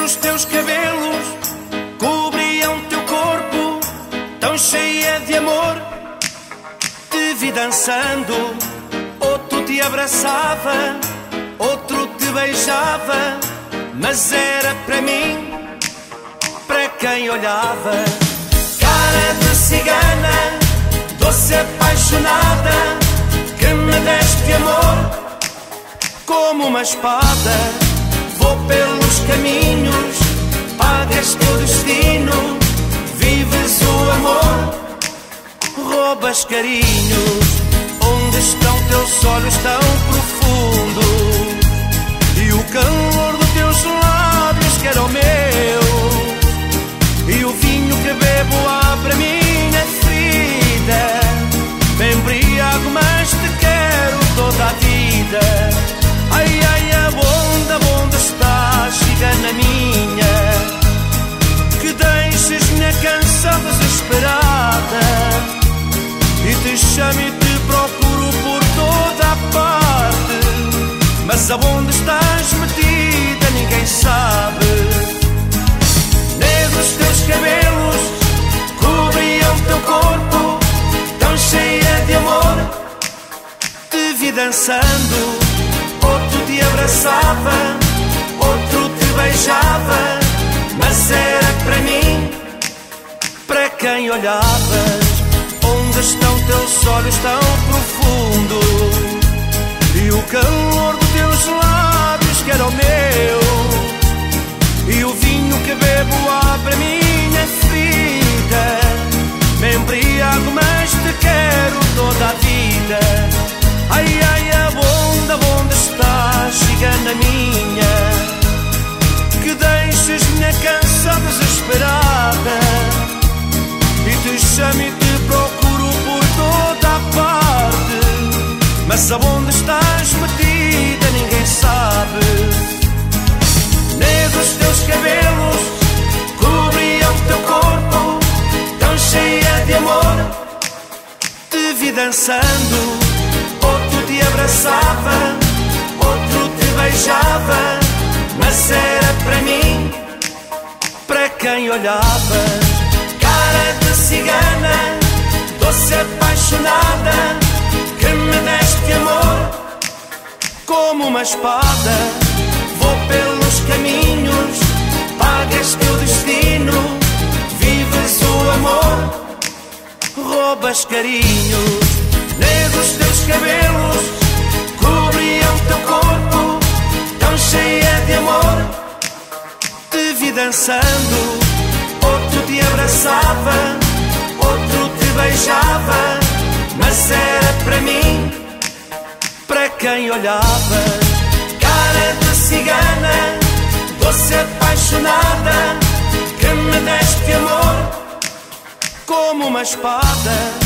Negros teus cabelos cobriam teu corpo, tão cheia de amor. Te vi dançando, outro te abraçava, outro te beijava, mas era para mim, para quem olhava. Cara de cigana, doce apaixonada, que me deste amor como uma espada. Vou pelos caminhos, pagas teu destino, vives o amor, roubas carinhos. Onde estão teus olhos tão profundos e o calor dos teus lábios que era o meu, e o vinho que bebo abre a minha ferida. Me embriago, mas te quero toda a vida. Ai, ai, onde estás, cigana minha, que deixes minha canção desesperada e te chamo e te procuro por toda a parte, mas aonde estás metida ninguém sabe. Negros teus cabelos cobriam teu corpo, tão cheia de amor. Te vi dançando, outro te abraçava, outro te beijava, mas era para mim, para quem olhavas. Onde estão teus olhos tão profundos e o calor dos teus lábios que era o meu, e o vinho que bebo abre a minha ferida. Me embriago, mas te quero toda a vida. Ai, ai, onde estás, cigana minha, que deixes minha canção desesperada e te chamo e te procuro por toda a parte, mas aonde estás metida ninguém sabe. Negros teus cabelos cobriam teu corpo, tão cheia de amor. Te vi dançando, outro te abraçava, outro te beijava, mas era para mim, para quem olhava. Cara de cigana, doce apaixonada, que me deste amor como uma espada. Vou pelos caminhos, pagas teu destino, vives o amor, roubas carinhos. Negros teus cabelos cobriam teu corpo, tão cheia de amor. Te vi dançando, outro te abraçava, outro te beijava, mas era para mim, para quem olhava. Cara de cigana, doce apaixonada, que me deste amor como uma espada.